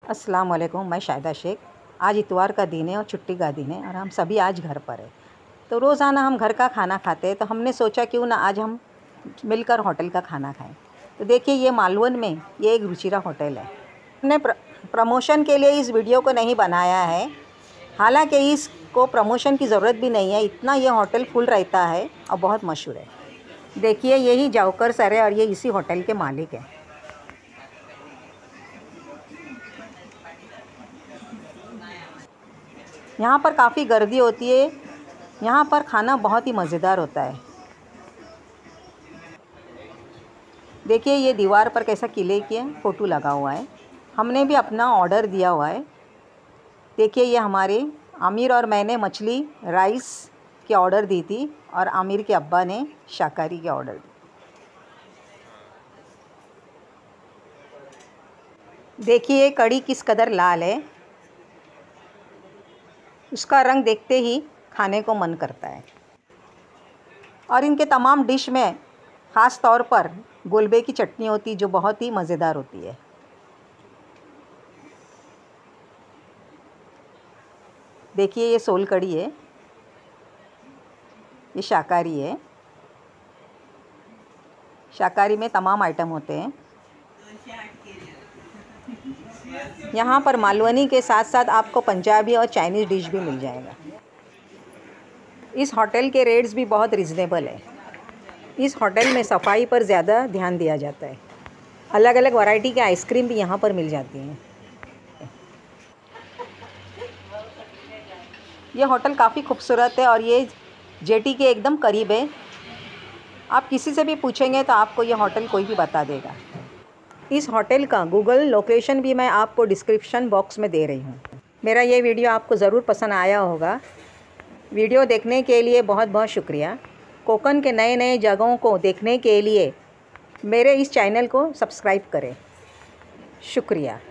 अस्सलाम वालेकुम। मैं शाहिदा शेख। आज इतवार का दिन है और छुट्टी का दिन है और हम सभी आज घर पर है। तो रोज़ाना हम घर का खाना खाते हैं, तो हमने सोचा क्यों ना आज हम मिलकर होटल का खाना खाएं। तो देखिए, ये मालवन में ये एक रुचिरा होटल है। हमने प्रमोशन के लिए इस वीडियो को नहीं बनाया है, हालांकि इसको प्रमोशन की ज़रूरत भी नहीं है, इतना ये होटल फुल रहता है और बहुत मशहूर है। देखिए, यही जावकर सर है और ये इसी होटल के मालिक हैं। यहाँ पर काफ़ी गर्दी होती है। यहाँ पर खाना बहुत ही मज़ेदार होता है। देखिए, ये दीवार पर कैसा किले की फ़ोटो लगा हुआ है। हमने भी अपना ऑर्डर दिया हुआ है। देखिए, ये हमारे आमिर और मैंने मछली राइस की ऑर्डर दी थी और आमिर के अब्बा ने शाकाहारी की ऑर्डर दी। देखिए, कड़ी किस कदर लाल है, उसका रंग देखते ही खाने को मन करता है। और इनके तमाम डिश में ख़ास तौर पर गोलबे की चटनी होती, जो बहुत ही मज़ेदार होती है। देखिए, ये सोल कड़ी है, ये शाकाहारी है। शाकाहारी में तमाम आइटम होते हैं। यहाँ पर मालवनी के साथ साथ आपको पंजाबी और चाइनीज़ डिश भी मिल जाएगा। इस होटल के रेट्स भी बहुत रिजनेबल है। इस होटल में सफाई पर ज़्यादा ध्यान दिया जाता है। अलग अलग वैरायटी के आइसक्रीम भी यहाँ पर मिल जाती हैं। ये होटल काफ़ी खूबसूरत है और ये जेटी के एकदम करीब है। आप किसी से भी पूछेंगे तो आपको ये होटल कोई भी बता देगा। इस होटल का गूगल लोकेशन भी मैं आपको डिस्क्रिप्शन बॉक्स में दे रही हूँ। मेरा ये वीडियो आपको ज़रूर पसंद आया होगा। वीडियो देखने के लिए बहुत बहुत शुक्रिया। कोकन के नए नए जगहों को देखने के लिए मेरे इस चैनल को सब्सक्राइब करें। शुक्रिया।